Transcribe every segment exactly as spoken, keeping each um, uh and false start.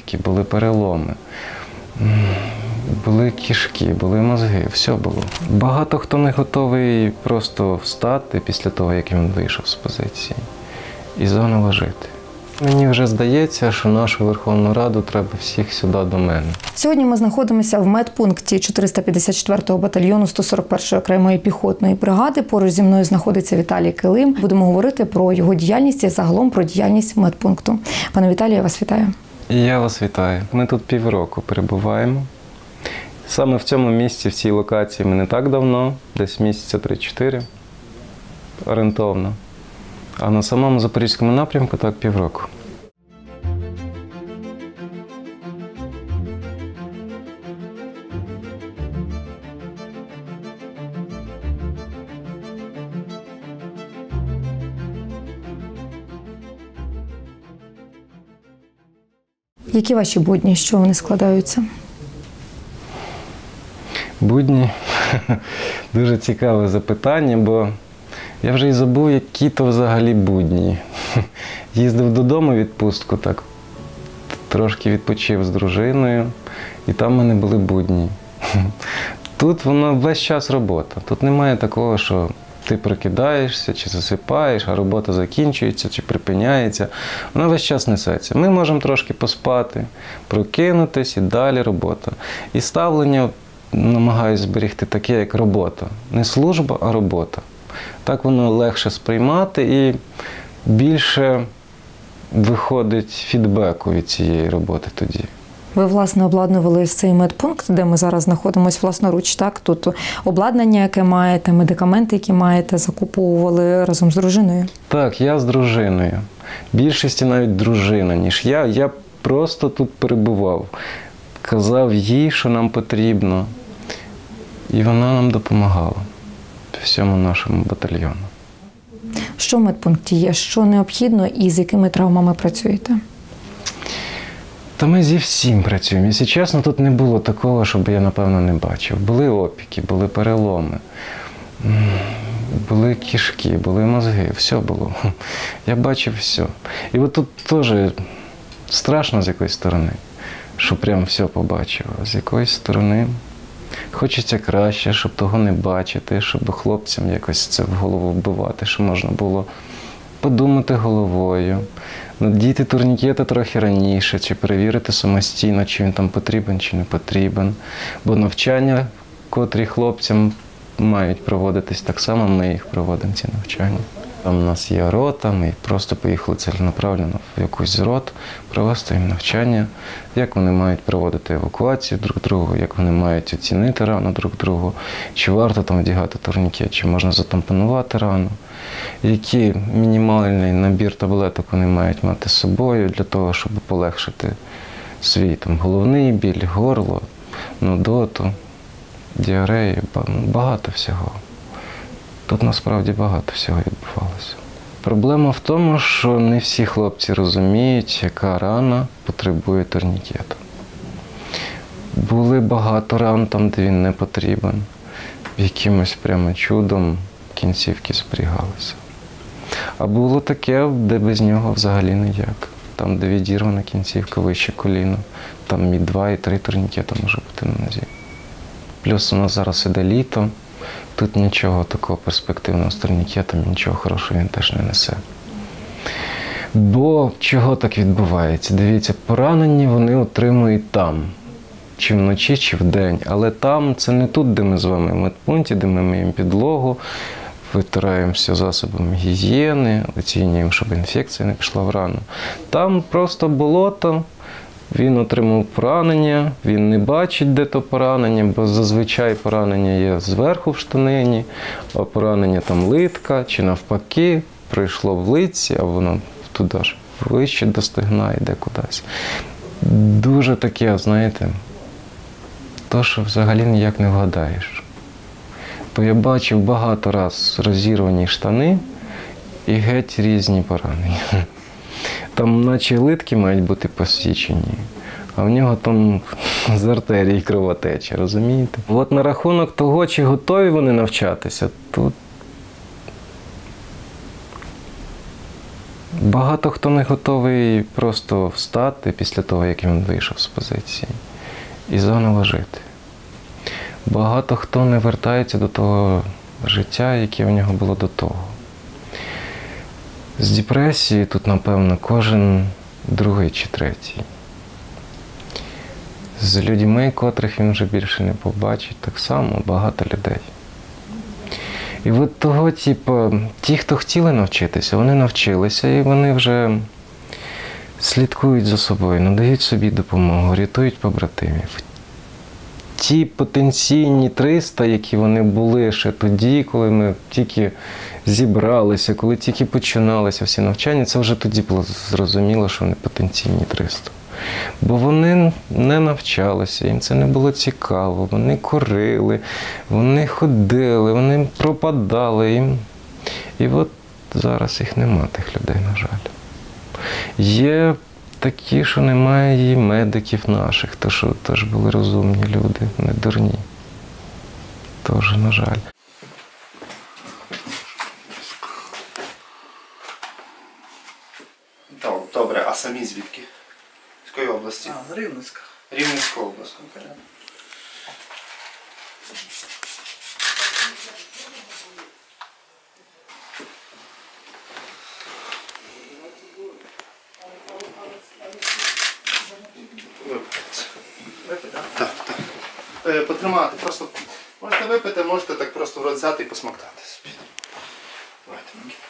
опіки, були переломи, були кишки, були мозги, все було. Багато хто не готовий просто встати після того, як він вийшов з позиції, і заново жити. Мені вже здається, що нашу Верховну Раду треба всіх сюди до мене. Сьогодні ми знаходимося в медпункті чотириста п'ятдесят четвертого батальйону сто сорок першої окремої піхотної бригади. Поруч зі мною знаходиться Віталій Килим. Будемо говорити про його діяльність і загалом про діяльність медпункту. Пане Віталію, я вас вітаю. І я вас вітаю. Ми тут півроку перебуваємо. Саме в цьому місці, в цій локації ми не так давно, десь місяця три-чотири, орієнтовно. А на самому Запорізькому напрямку так півроку. Які ваші будні, що вони складаються? Будні? Дуже цікаве запитання, бо я вже і забув, які то взагалі будні. Їздив додому в відпустку, так, трошки відпочив з дружиною, і там в мене були будні. Тут воно весь час робота. Тут немає такого, що ти прокидаєшся, чи засипаєш, а робота закінчується, чи припиняється. Вона весь час несеться. Ми можемо трошки поспати, прокинутись і далі робота. І ставлення намагаюся зберегти таке, як робота. Не служба, а робота. Так воно легше сприймати і більше виходить фідбеку від цієї роботи тоді. Ви, власне, обладнували цей медпункт, де ми зараз знаходимося власноруч, так? Тут обладнання, яке маєте, медикаменти, які маєте, закуповували разом з дружиною? Так, я з дружиною. Більшості навіть дружина, ніж я. Я просто тут перебував. Казав їй, що нам потрібно. І вона нам допомагала. Всьому нашому батальйону. Що в медпункті є? Що необхідно і з якими травмами працюєте? Та ми зі всім працюємо. Якщо чесно, тут не було такого, щоб я, напевно, не бачив. Були опіки, були переломи, були кишки, були мозги, все було. Я бачив все. І от тут теж страшно з якоїсь сторони, що прям все побачив. А з якоїсь сторони хочеться краще, щоб того не бачити, щоб хлопцям якось це в голову вбивати, що можна було подумати головою, надіти турнікети трохи раніше, чи перевірити самостійно, чи він там потрібен, чи не потрібен. Бо навчання, котрі хлопцям мають проводитись, так само ми їх проводимо, ці навчання. Там у нас є рота, ми просто поїхали ціленаправленно в якусь з рот, провести їм навчання, як вони мають проводити евакуацію друг другу, як вони мають оцінити рану друг другу, чи варто там вдягати турнікет, чи можна затампонувати рану, який мінімальний набір таблеток вони мають мати з собою для того, щоб полегшити свій там головний біль, горло, нудоту, діарею, багато всього. Тут насправді багато всього відбувалося. Проблема в тому, що не всі хлопці розуміють, яка рана потребує турнікету. Були багато ран там, де він не потрібен. Якимось прямо чудом кінцівки зберігалися. А було таке, де без нього взагалі ніяк. Там, де відірвана кінцівка вище коліна, там і два, і три турнікета може бути на нозі. Плюс у нас зараз іде літо. Тут нічого такого перспективного з турнікетом, нічого хорошого він теж не несе. Бо чого так відбувається? Дивіться, поранені вони отримують там. Чи вночі, чи вдень. Але там це не тут, де ми з вами в медпункті, де ми миємо підлогу, витираємося засобами гігієни, оцінюємо, щоб інфекція не пішла в рану. Там просто болото. Він отримав поранення, він не бачить, де то поранення, бо зазвичай поранення є зверху в штанині, а поранення там литка, чи навпаки, прийшло в литці, а воно туди ж вище до стегна йде кудись. Дуже таке, знаєте, то, що взагалі ніяк не вгадаєш. Бо я бачив багато раз розірвані штани і геть різні поранення. Там наче литки мають бути посічені, а в нього там з артерії кровотеча, розумієте? От на рахунок того, чи готові вони навчатися, тут Багато хто не готовий просто встати після того, як він вийшов з позиції, і заново жити. Багато хто не вертається до того життя, яке в нього було до того. З депресії тут, напевно, кожен другий чи третій. З людьми, котрих він вже більше не побачить, так само багато людей. І от того, типу, ті, хто хотіли навчитися, вони навчилися, і вони вже слідкують за собою, надають собі допомогу, рятують побратимів. Ті потенційні триста, які вони були ще тоді, коли ми тільки зібралися, коли тільки починалися всі навчання, це вже тоді було зрозуміло, що вони потенційні триста. Бо вони не навчалися, їм це не було цікаво, вони курили, вони ходили, вони пропадали їм. І от зараз їх нема, тих людей, на жаль. Є такі, що немає і медиків наших, то що теж були розумні люди, не дурні. Тож, на жаль. Добре, а самі звідки? З якої області? А, з Рівненська. Рівненська область. Випити, так? Так, так. Е, потримати, просто можете випити, можете так просто в рот взяти і посмоктати собі. Давайте.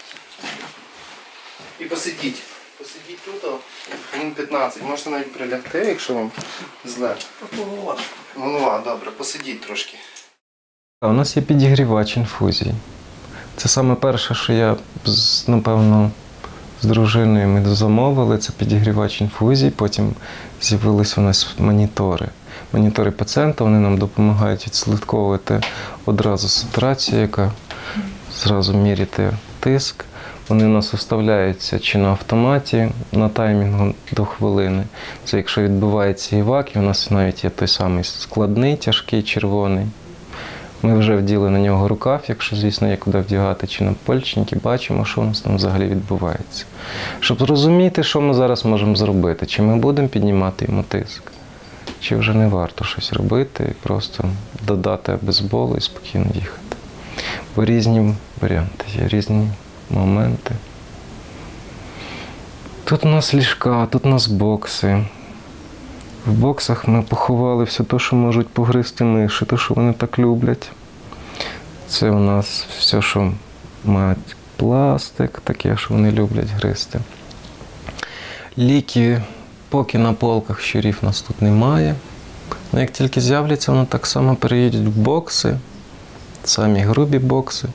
І посидіть. Посидіть тут, о, хвилин п'ятнадцять. Можете навіть прилягти, якщо вам зле. Просто голова. Голова, добре, посидіть трошки. У нас є підігрівач інфузій. Це саме перше, що я, напевно, з дружиною ми замовили, це підігрівач інфузій, потім з'явилися у нас монітори. Монітори пацієнта, вони нам допомагають відслідковувати одразу сатурацію, яка зразу міряти тиск. Вони у нас виставляються чи на автоматі, на таймінгу до хвилини. Це якщо відбувається івак, і у нас навіть є той самий складний, тяжкий, червоний. Ми вже вділи на нього рукав, якщо, звісно, є куди вдягати, чи на пальчики, бачимо, що у нас там взагалі відбувається. Щоб зрозуміти, що ми зараз можемо зробити, чи ми будемо піднімати йому тиск, чи вже не варто щось робити, і просто додати обезболу і спокійно їхати. Бо різні варіанти є, різні моменти. Тут у нас ліжка, тут у нас бокси. В боксах ми поховали все те, що можуть погризти миші, те, що вони так люблять. Це у нас все, що мають пластик, таке, що вони люблять гризти. Ліки, поки на полках щурів у нас тут немає. Але як тільки з'являться, вони так само переїдуть в бокси, самі грубі бокси.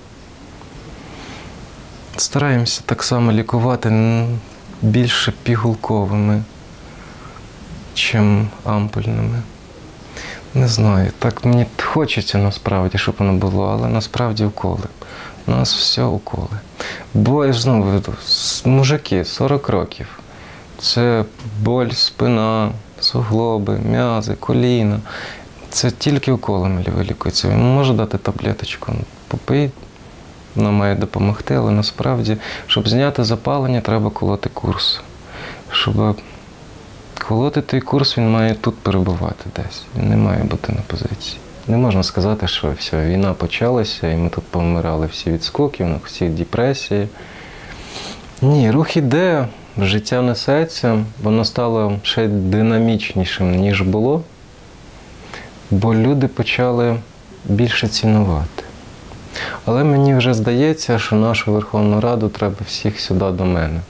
Стараємося так само лікувати більше пігулковими, чим ампульними. Не знаю, так мені хочеться насправді, щоб воно було, але насправді уколи. У нас все уколи. Бо, я ж знову веду, мужики, сорок років. Це боль, спина, суглоби, м'язи, коліна. Це тільки уколами вилікується. Він може дати таблеточку, попий, вона має допомогти, але насправді, щоб зняти запалення, треба колоти курс. Щоб колоти той курс, він має тут перебувати десь. Він не має бути на позиції. Не можна сказати, що все, війна почалася, і ми тут помирали всі від скоків, всі депресії. Ні, рух іде, життя несеться, воно стало ще динамічнішим, ніж було, бо люди почали більше цінувати. Але мені вже здається, що нашу Верховну Раду треба всіх сюди до мене.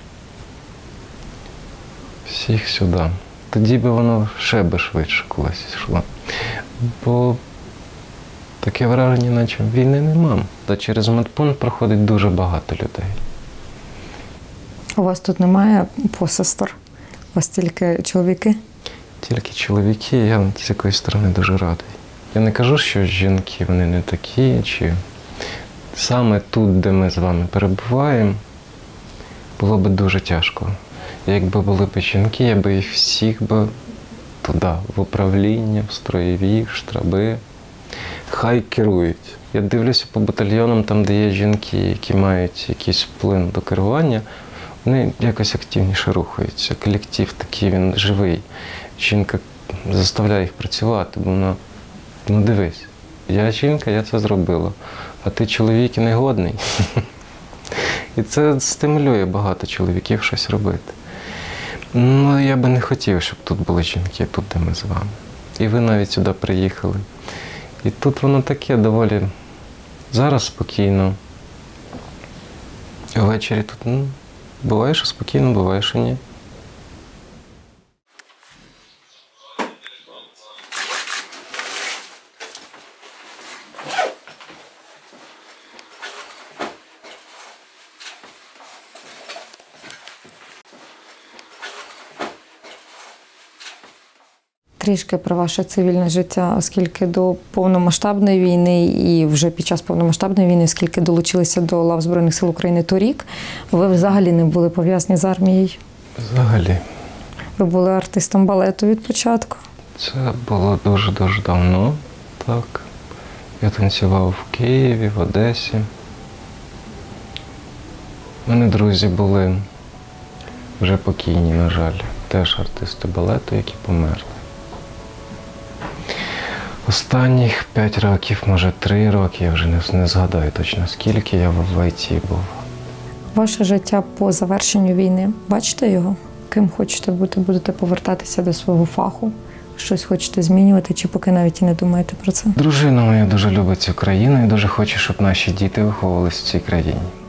Всіх сюди. Тоді би воно ще би швидше колись йшло. Бо таке враження, наче війни нема. Та через медпункт проходить дуже багато людей. У вас тут немає посестер? У вас тільки чоловіки? Тільки чоловіки, я з якоїсь сторони дуже радий. Я не кажу, що жінки, вони не такі, чи саме тут, де ми з вами перебуваємо, було б дуже тяжко. Якби були б жінки, я би їх всіх би туди, в управління, в строєві, в штаби. Хай керують. Я дивлюся по батальйонам, там, де є жінки, які мають якийсь вплив до керування, вони якось активніше рухаються. Колектив такий, він живий. Жінка заставляє їх працювати, бо вона, ну дивись, я жінка, я це зробила, а ти чоловік і негодний. І це стимулює багато чоловіків щось робити. Ну, я би не хотів, щоб тут були жінки, тут, де ми з вами. І ви навіть сюди приїхали. І тут воно таке доволі зараз спокійно. Ввечері тут, ну, буває, що спокійно, буває, що ні. Трішки про ваше цивільне життя, оскільки до повномасштабної війни і вже під час повномасштабної війни, оскільки долучилися до лав Збройних сил України торік, ви взагалі не були пов'язані з армією? Взагалі. Ви були артистом балету від початку? Це було дуже-дуже давно, так. Я танцював в Києві, в Одесі. У мене друзі були вже покійні, на жаль, теж артисти балету, які померли. Останніх п'ять років, може три роки, я вже не, не згадаю точно, скільки я в ай ті був. Ваше життя по завершенню війни, бачите його? Ким хочете бути? Будете повертатися до свого фаху? Щось хочете змінювати, чи поки навіть і не думаєте про це? Дружина моя дуже любить цю країну і дуже хоче, щоб наші діти виховувалися в цій країні.